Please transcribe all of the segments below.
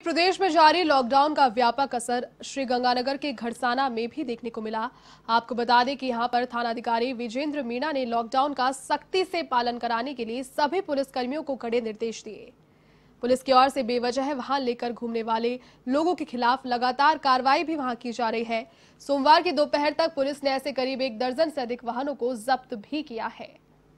प्रदेश में जारी लॉकडाउन का व्यापक असर श्रीगंगानगर के घड़साना में भी देखने को मिला। आपको बता दें कि यहां पर थानाधिकारी विजेंद्र मीणा ने लॉकडाउन का सख्ती से पालन कराने के लिए सभी पुलिसकर्मियों को कड़े निर्देश दिए। पुलिस की ओर से बेवजह वाहन लेकर घूमने वाले लोगों के खिलाफ लगातार कार्रवाई भी वहां की जा रही है। सोमवार की दोपहर तक पुलिस ने ऐसे करीब 1 दर्जन से अधिक वाहनों को जब्त भी किया है।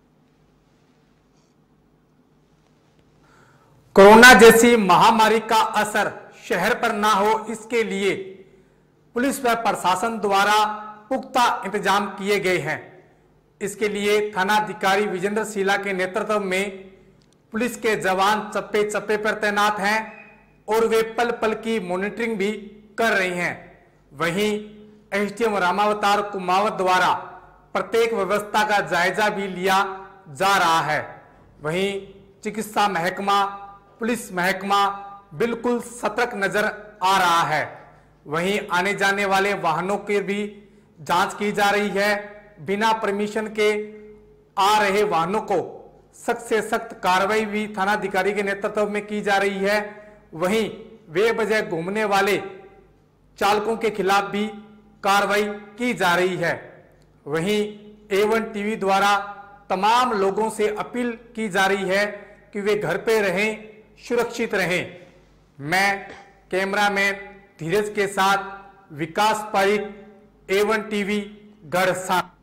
कोरोना जैसी महामारी का असर शहर पर ना हो, इसके लिए पुलिस व प्रशासन द्वारा पुख्ता इंतजाम किए गए हैं। इसके लिए थानाधिकारी विजेंद्र शीला के नेतृत्व में पुलिस के जवान चप्पे चप्पे पर तैनात हैं और वे पल पल की मॉनिटरिंग भी कर रही हैं। वहीं एसडीएम रामावतार कुमावत द्वारा प्रत्येक व्यवस्था का जायजा भी लिया जा रहा है। वहीं चिकित्सा महकमा, पुलिस महकमा बिल्कुल सतर्क नजर आ रहा है। वहीं आने जाने वाले वाहनों की भी जांच की जा रही है। बिना परमिशन के आ रहे वाहनों को सख्त से सख्त कार्रवाई भी थानाधिकारी के नेतृत्व में की जा रही है। वहीं बेवजह घूमने वाले चालकों के खिलाफ भी कार्रवाई की जा रही है। वहीं A1 टीवी द्वारा तमाम लोगों से अपील की जा रही है कि वे घर पे रहें, सुरक्षित रहें। मैं कैमरामैन धीरज के साथ विकास पारिक, A1 टीवी, गढ़सा।